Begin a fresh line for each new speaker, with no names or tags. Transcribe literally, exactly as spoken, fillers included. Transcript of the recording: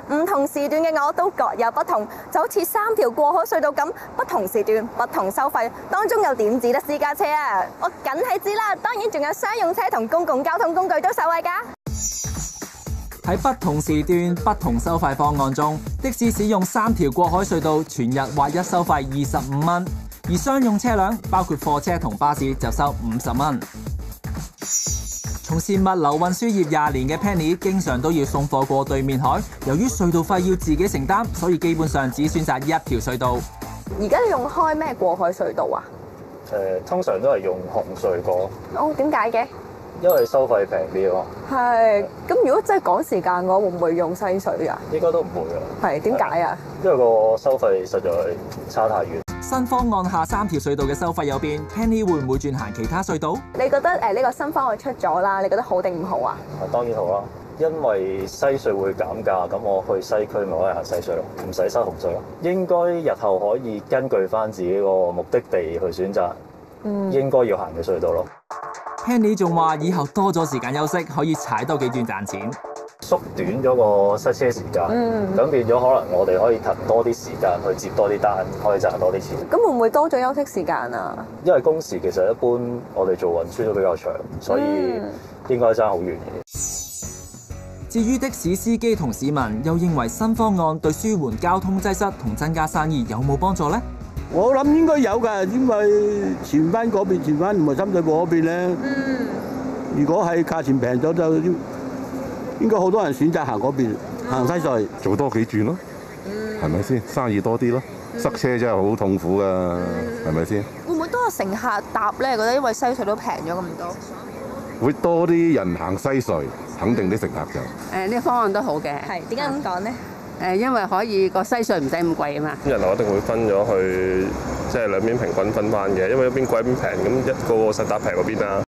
唔同時段嘅我都各有不同，就好似三條過海隧道咁，不同時段不同收費，當中又點止得私家車啊？我梗係知啦，當然仲有商用車同公共交通工具都受惠㗎。
喺不同時段、不同收費方案中，的士使用三條過海隧道全日劃一收費二十五蚊，而商用車輛包括貨車同巴士就收五十蚊。從事物流運輸業廿年嘅 Penny 經常都要送貨過對面海，由於隧道費要自己承擔，所以基本上只選擇一條隧道。
而家你用開咩過海隧道啊？
誒、呃，通常都係用紅隧過。
哦，點解嘅？
因為收費平啲咯。
係，咁如果真係趕時間嘅話，會唔會用西隧啊？
應該都唔會啊。
係，點解啊？
因為個收費實在差太遠。
新方案下三條隧道嘅收費有變 ，Penny 會唔會轉行其他隧道？
你覺得誒呢個新方案出咗啦，你覺得好定唔好啊？
啊，當然好啦，因為西隧會減價，咁我去西區咪可以行西隧咯，唔使收紅隧咯。應該日後可以根據翻自己個目的地去選擇，嗯，應該要行嘅隧道咯。
Penny 仲話以後多咗時間休息，可以踩多幾轉賺錢，
縮短咗個塞車時間，咁、嗯、變咗可能我哋可以騰多啲時間去接多啲單，可以賺多啲錢。
咁會唔會多咗休息時間啊？
因為工時其實一般我哋做運輸都比較長，所以應該爭好遠嘅。
至於的士司機同市民又認為新方案對舒緩交通擠塞同增加生意有冇幫助呢？
我諗應該有㗎，因為荃灣嗰邊，荃灣唔係深水埗嗰邊咧。嗯。如果係價錢平咗，就應該好多人選擇行嗰邊，行西隧，
做多幾轉咯。嗯。係咪先？生意多啲咯。嗯、塞車真係好痛苦㗎，係咪先？
會唔會多個乘客搭咧？覺得因為西隧都平咗咁多。
會多啲人行西隧，肯定啲乘客就。
誒呢個方案都好嘅。
係點解咁講咧？
誒，因為可以個西隧唔使咁貴啊嘛。
人流一定會分咗去，即係兩邊平均分翻嘅，因為一邊貴一邊平，咁一個個實搭平嗰邊啊。